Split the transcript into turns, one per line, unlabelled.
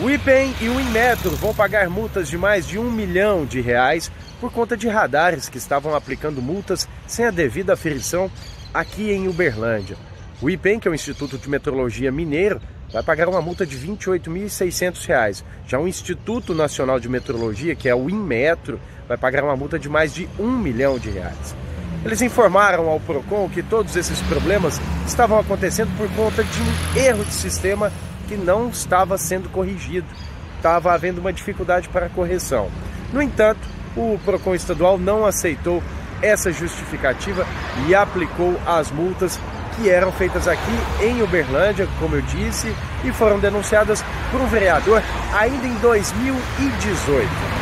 O IPEM e o Inmetro vão pagar multas de mais de R$1 milhão por conta de radares que estavam aplicando multas sem a devida aferição aqui em Uberlândia. O IPEM, que é o Instituto de Metrologia Mineiro, vai pagar uma multa de R$ 28.600. Já o Instituto Nacional de Metrologia, que é o Inmetro, vai pagar uma multa de mais de R$1 milhão. Eles informaram ao Procon que todos esses problemas estavam acontecendo por conta de um erro de sistema que não estava sendo corrigido. Estava havendo uma dificuldade para a correção. No entanto, o Procon estadual não aceitou essa justificativa e aplicou as multas que eram feitas aqui em Uberlândia, como eu disse, e foram denunciadas por um vereador ainda em 2018.